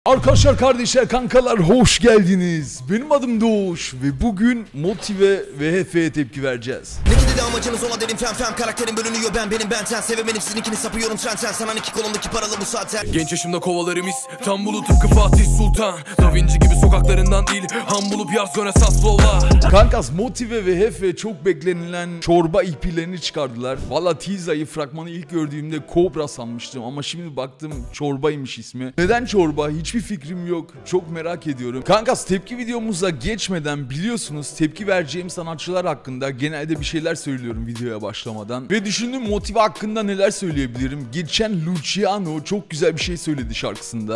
Arkadaşlar, kardeşler, kankalar hoş geldiniz. Benim adım Doğuş ve bugün Motive ve Hefe'ye tepki vereceğiz. Ne dedi amacınız ola dedim fem karakterim bölünüyor benim benten sevemenim sizinkini sapıyorum trenten sana iki kolumdaki paralı bu zaten. Genç yaşımda kovalarımız tam bulu tıpkı Fatih Sultan. Da Vinci gibi sokaklarından değil ham bulup yaz Rönesans lolla. Kankas, Motive ve Hefe çok beklenilen çorba ipilerini çıkardılar. Valla teaser'ı fragmanı ilk gördüğümde Kobra sanmıştım ama şimdi baktım çorbaymış ismi. Neden çorba? Hiçbir fikrim yok. Çok merak ediyorum. Kankas, tepki videomuza geçmeden biliyorsunuz tepki vereceğim sanatçılar hakkında genelde bir şeyler söylüyorum videoya başlamadan. Ve düşündüm Motive hakkında neler söyleyebilirim. Geçen Luciano çok güzel bir şey söyledi şarkısında.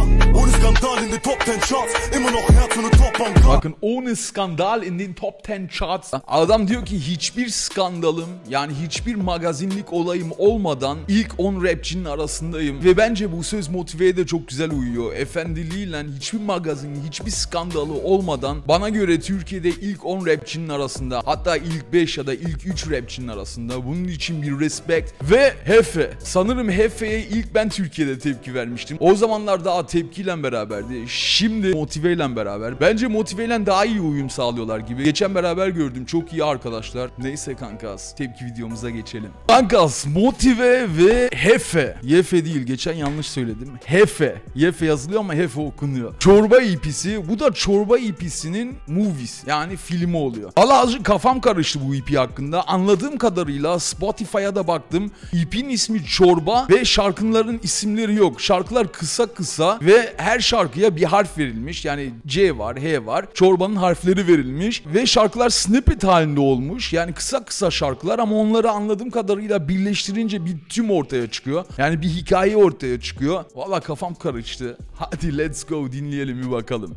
Bakın, ohne skandal in den top 10 charts. Adam diyor ki hiçbir skandalım, yani hiçbir magazinlik olayım olmadan ilk 10 rapçinin arasındayım. Ve bence bu söz Motive'ye de çok güzel uyuyor. Efendiliğiyle hiçbir magazin, hiçbir skandalı olmadan bana göre Türkiye'de ilk 10 rapçinin arasında, hatta ilk 5 ya da ilk 3 rapçinin arasında. Bunun için bir respect. Ve Hefe. Sanırım Hefe'ye ilk ben Türkiye'de tepki vermiştim. O zamanlar daha tepkiyle beraberdi. Şimdi Motive'yle beraber. Bence Motive'yle daha iyi uyum sağlıyorlar gibi. Geçen beraber gördüm. Çok iyi arkadaşlar. Neyse kankas, tepki videomuza geçelim. Kankas, Motive ve Hefe. Yefe değil, geçen yanlış söyledim. Hefe. Yefe yazılıyor ama Hefe okunuyor. Çorba EP'si. Bu da Çorba EP'sinin movies, yani filmi oluyor. Allah, azıcık kafam karıştı bu EP hakkında. Anladığım kadarıyla Spotify'a da baktım. EP'nin ismi Çorba ve şarkıların isimleri yok. Şarkılar kısa kısa ve her şarkıya bir harf verilmiş. Yani C var, H var. Çorbanın harfleri verilmiş ve şarkılar snippet halinde olmuş. Yani kısa kısa şarkılar ama onları anladığım kadarıyla birleştirince bir tüm ortaya çıkıyor. Yani bir hikaye ortaya çıkıyor. Valla kafam karıştı. Hadi let's go, dinleyelim bir bakalım.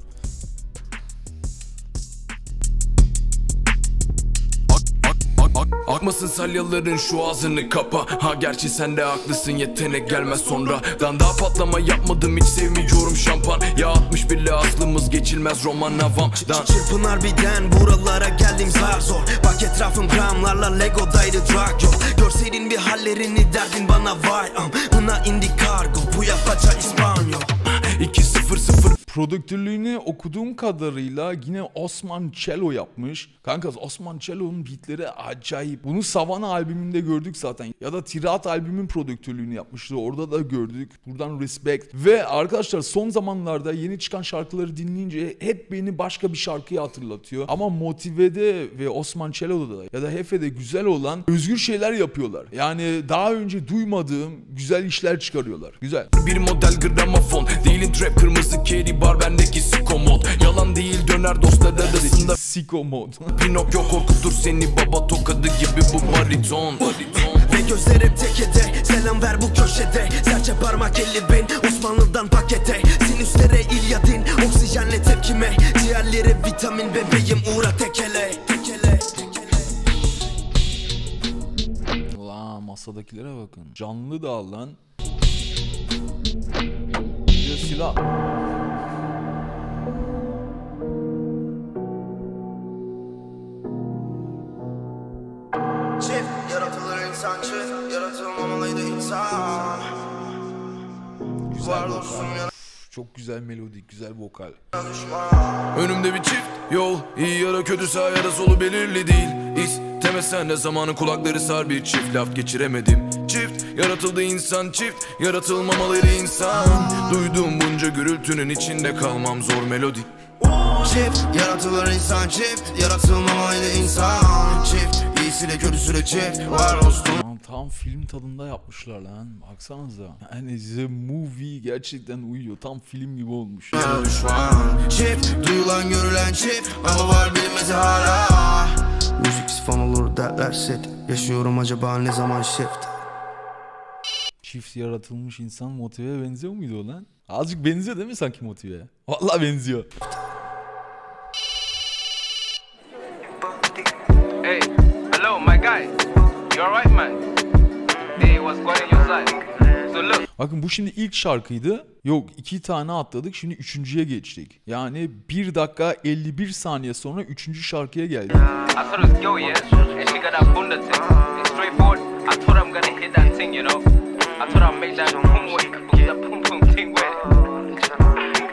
Akmasın salyaların şu ağzını kapa. Ha gerçi sen de haklısın, yetenek gelmez sonra. Daha patlama yapmadım, hiç sevmiyorum şampan. Ya 61'le aklımız geçilmez roman avamdan. Çırpınar birden buralara geldim zar zor. Bak etrafım gramlarla Lego'daydı drag yok. Görseydin bir hallerini derdin bana vay buna indi kargo, bu yapaca İspanyol 2-0-0. Prodüktörlüğünü okuduğum kadarıyla yine Osman Cello yapmış. Kankas, Osman Cello'nun beatleri acayip. Bunu Savana albümünde gördük zaten. Ya da Tirat albümün prodüktörlüğünü yapmıştı. Orada da gördük. Buradan respect. Ve arkadaşlar, son zamanlarda yeni çıkan şarkıları dinleyince hep beni başka bir şarkıya hatırlatıyor. Ama Motive'de ve Osman Cello'da da ya da Hefe'de güzel olan özgür şeyler yapıyorlar. Yani daha önce duymadığım güzel işler çıkarıyorlar. Güzel. Bir model gramofon değilin trap, kırmızı kedi bar bendeki siko mod. Yalan değil döner dostlar arasında siko mod. Pinokyo korkutur seni baba tokadı gibi bu bariton. Ve gözlerim tekede, selam ver bu köşede. Serçe parmak 50 bin Osmanlı'dan pakete. Sinüslere İlyadin, oksijenle tepkime. Ciğerlere vitamin bebeğim uğra tekele. La masadakilere bakın. Canlı da lan. Bir silah. Çift yaratılır insan, çift yaratılmamalıydı insan. Güzel vokal. Çok güzel melodik, güzel vokal. Önümde bir çift yol, iyi ya da kötü, sağ ya da solu belirli değil. İstemesen de zamanın kulakları sar, bir çift laf geçiremedim. Çift yaratıldı insan, çift yaratılmamalıydı insan. Duyduğum bunca gürültünün içinde kalmam zor melodik. Çift yaratılır insan, çift yaratılmamalıydı insan. Çift iyisiyle kötüsüyle çift var olsun. Tam film tadında yapmışlar lan. Baksanıza. Yani The Movie gerçekten uyuyor. Tam film gibi olmuş. Çift duyulan görülen çift ama var bilmezi hala. Müziksiz fan olur derler set. Yaşıyorum acaba ne zaman shift. Çift yaratılmış insan Motive'ye benziyor muydu o lan? Azıcık benziyor değil mi sanki Motive'ye? Vallahi benziyor. Hey, hello my guy. You alright man? Hey, what's going on your side? So look. Bakın, bu şimdi ilk şarkıydı. Yok, 2 tane atladık. Şimdi 3.'ye geçtik. Yani 1 dakika 51 saniye sonra 3. şarkıya geldik. I saw this girl, yeah, and she got that bunda thing. It's straightforward. I told her I'm gonna hit that thing, you know. I told her I'll make that pum work, that pum pum thing with.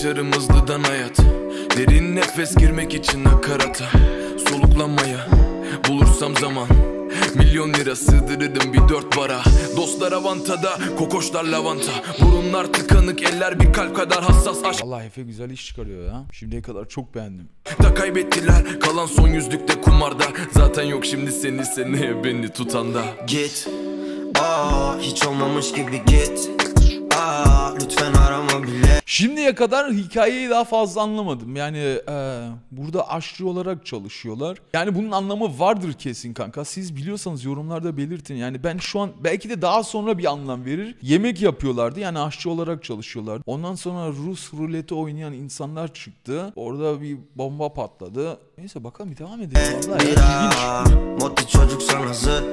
Yaşarım hızlıdan hayat. Derin nefes girmek için nakarata, soluklanmaya bulursam zaman. Milyon lira sığdırırım bir 4 bara. Dostlar avantada, kokoşlar lavanta. Burunlar tıkanık, eller bir kalp kadar hassas. Aşk Allah Efe güzel iş çıkarıyor ya. Şimdiye kadar çok beğendim. da kaybettiler, kalan son yüzlükte kumarda. Zaten yok şimdi seni seneye beni tutanda. Git, hiç olmamış gibi git. Lütfen arama bile. Şimdiye kadar hikayeyi daha fazla anlamadım. Yani burada aşçı olarak çalışıyorlar. Yani bunun anlamı vardır kesin kanka. Siz biliyorsanız yorumlarda belirtin. Yani ben şu an belki de daha sonra bir anlam verir. Yemek yapıyorlardı, yani aşçı olarak çalışıyorlardı. Ondan sonra Rus ruleti oynayan insanlar çıktı. Orada bir bomba patladı. Neyse bakalım, bir devam edelim. Vallahi ilginç. Moti çocuk sana hazır.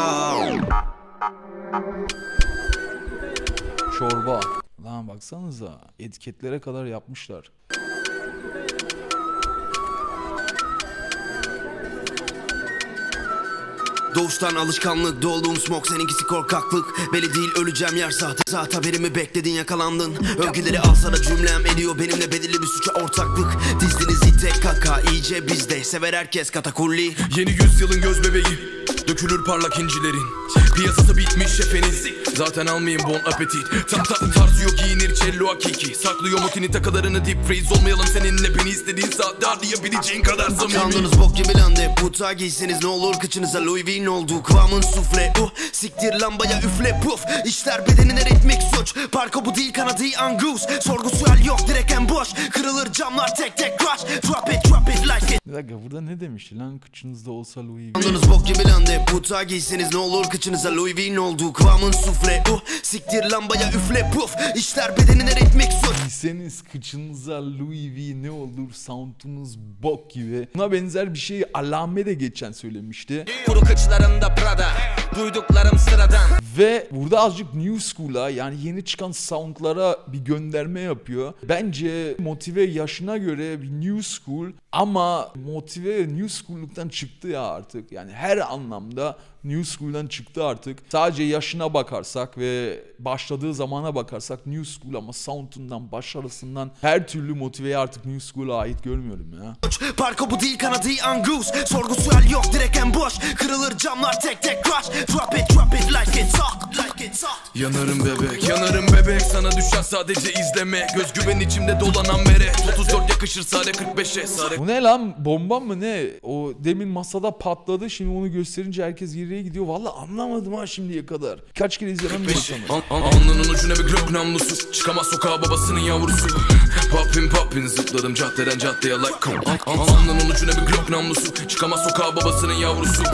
Çorba. Lan baksanıza, etiketlere kadar yapmışlar. Doğuştan alışkanlık dolduğum smoke, seninkisi korkaklık. Belli değil öleceğim yer sahte. Saat haberimi bekledin, yakalandın. Övgüleri alsana cümlem ediyor benimle belirli bir suça ortaklık. Dizdiniz ite kaka iyice bizde. Sever herkes katakulli. Yeni yüzyılın göz bebeği, dökülür parlak incilerin. Piyasası bitmiş efeniz, zaten almayayım bon appetit. Tarzı yok, giyinir cello hakiki. Saklıyor motini takılarını deep freeze. Olmayalım seninle, beni istediğin saatte harcayabileceğin kadar samimi. Kandınız bok gibi lande. Buta giyseniz ne olur, kıçınıza Louis Vuitton oldu. Kıvamın sufle siktir lambaya üfle puf. İşler bedenine ritmik suç. Parka bu değil, kanadı angus. Sorgu sual yok, direkt en boş. Kırılır camlar tek tek crash. Drop it like it. Bir dakika, burada ne demişti lan? Kıçınızda olsa Louis Vuitton. Kandınız bok gibi lande. Buta giyseniz ne olur, kıçınıza Louis Vuitton oldu. Kıvamın sufle siktir lambaya üfle puf. İşler bedenine ritmik suç. Giyseniz kıçınıza Louis V ne olur, sound'unuz bok gibi. Buna benzer bir şey Alame de geçen söylemişti. Kuru kıçlarında Prada, duyduklarım sıradan. Ve burada azıcık New School'a, yani yeni çıkan sound'lara bir gönderme yapıyor. Bence Motive yaşına göre bir New School, ama Motive New School'luktan çıktı ya artık. Yani her anlamda New School'dan çıktı artık. Sadece yaşına bakarsak ve başladığı zamana bakarsak New School, ama sound'undan, başarısından her türlü Motive'yi artık New School'a ait görmüyorum ya. Parka bu değil, kanadı angus. Sorgu sual yok, direkt en boş. Kırılır camlar tek tek crash. Drop it like it's hot, like it's hot. Yanarım bebek, yanarım bebek. Sana düşen sadece izleme. Göz güven içimde dolanan meret. 34 yakışır sare 45'e sare. Bu ne lan? Bomba mı ne? O demin masada patladı, şimdi onu gösterince herkes geriye gidiyor. Vallahi anlamadım ha şimdiye kadar. Kaç kere izlemem sanırım. Alnının ucuna bir Glock namlusu. Çıkamaz sokağa babasının yavrusu. Poppin zıpladım caddeden caddeye like. Alnının ucuna bir Glock namlusu. Çıkamaz sokağa babasının yavrusu.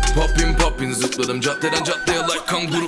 Poppin zıpladım caddeden caddeye like kanguru.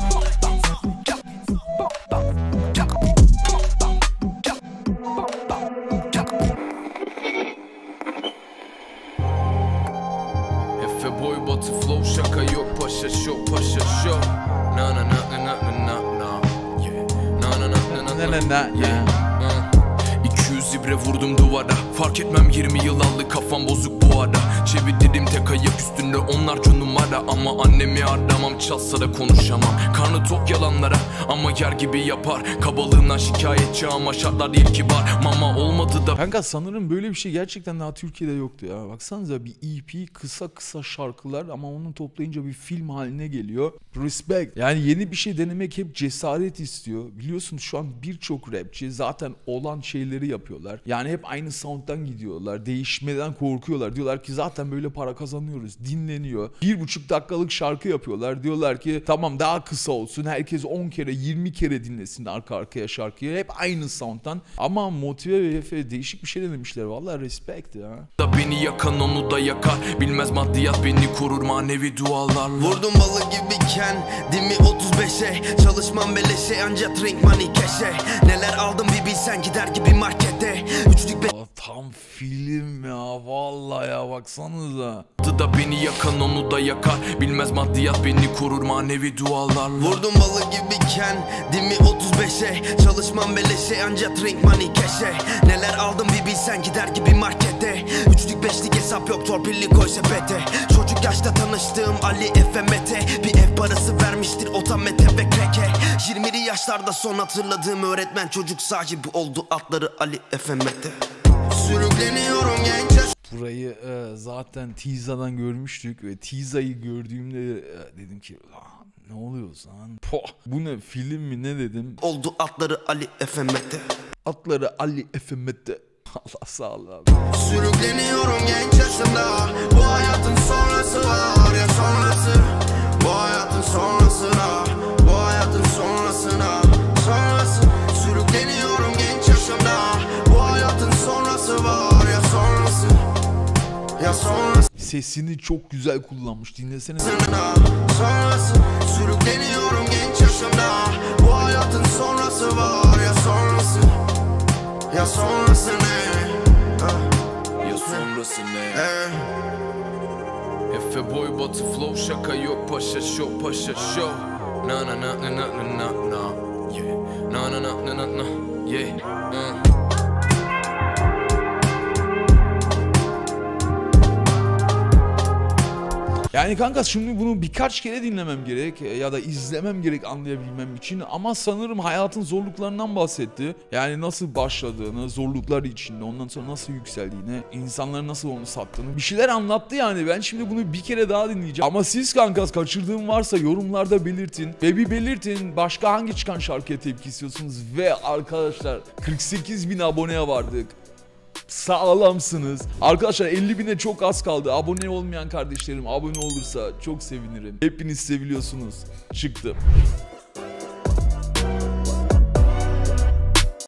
Efe boy batı flow, şaka yok paşa show paşa show. Na na na na na na na. Yeah. Na na na na na na. Yeah. 200 ibre vurdum duvara. Fark etmem 20 yıl aldı, kafam bozuk bu ara. Çevirdim tek ayak üstünde onlarca numara. Ama annemi aramam, çalsa da konuşamam. Karnı tok yalanlara ama yer gibi yapar. Kabalığından şikayetçi ama şartlar değil kibar. Mama olmadı da. Kanka sanırım böyle bir şey gerçekten daha Türkiye'de yoktu ya. Baksanıza, bir EP, kısa şarkılar, ama onu toplayınca bir film haline geliyor. Respect. Yani yeni bir şey denemek hep cesaret istiyor. Biliyorsunuz şu an birçok rapçi zaten olan şeyleri yapıyorlar. Yani hep aynı sound'dan gidiyorlar. Değişmeden korkuyorlar. Diyorlar ki zaten böyle para kazanıyoruz. Dinleniyor. 1,5 dakikalık şarkı yapıyorlar. Diyorlar ki tamam daha kısa olsun. Herkes 10 kere 20 kere dinlesin arka arkaya şarkıyı. Hep aynı sound'dan. Ama Motive ve Efe değişik bir şey denemişler. Vallahi respect ya. Da beni yakan onu da yakar. Bilmez maddiyat beni korur manevi dualarla. Vurdum balı gibiyken dimi 35'e. Çalışmam beleşe, ancak drink money keşe. Neler aldım bir bilsen, gider gibi markete. Üçlük be... Tam film ya. Vallahi ya, baksanıza. Da beni yakan onu da yakar. Bilmez maddiyat beni korur manevi dualarla. Vurdum balı gibiyken dimi 35'e. Çalışmam beleşe, ancak drink money keşe. Neler aldım bir bilsen, gider gibi markete. Üçlük beşlik hesap yok, torpilli koy sepete. Çocuk yaşta tanıştığım Ali Efe Mete. Bir ev parası vermiştir otamete ve kreke. 20'li yaşlarda son hatırladığım öğretmen çocuk sahibi oldu, adları Ali Efe Mete. Sürükleniyorum genç. Burayı zaten Tiza'dan görmüştük ve Tiza'yı gördüğümde dedim ki ne oluyor lan? Poh, bu ne, film mi ne dedim. Oldu adları Ali Efe Mete. Adları Ali Efe Mete. Allah sağ ol abi. Sürükleniyorum genç yaşımda. Bu hayatın sonrası var ya sonrası. Bu hayatın sonrasına. Bu hayatın sonrasına. Sonrası. Sürükleniyorum genç yaşımda. Bu hayatın sonrası var ya sonrası. Ya sonrası. Sesini çok güzel kullanmış, dinlesene. Sonrası. Sürükleniyorum genç yaşımda. Bu hayatın sonrası var ya sonrası. Ya sonrası ne? Ya sonrası ne? Efe boy batı flow, şaka yok, paşa show, paşa show. Na na na na na na na. Yeah. Na na na na na na. Yeah. Yani kanka şimdi bunu birkaç kere dinlemem gerek ya da izlemem gerek anlayabilmem için, ama sanırım hayatın zorluklarından bahsetti. Yani nasıl başladığını, zorluklar içinde, ondan sonra nasıl yükseldiğini, insanların nasıl onu sattığını bir şeyler anlattı yani. Ben şimdi bunu bir kere daha dinleyeceğim. Ama siz kankas kaçırdığım varsa yorumlarda belirtin ve bir belirtin başka hangi çıkan şarkıya tepki istiyorsunuz. Ve arkadaşlar 48.000 aboneye vardık. Sağlamsınız. Arkadaşlar 50.000'e çok az kaldı. Abone olmayan kardeşlerim abone olursa çok sevinirim. Hepiniz seviliyorsunuz. Çıktım.